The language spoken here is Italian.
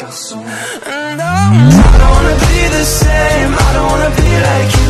And I don't wanna be the same, I don't wanna be like you.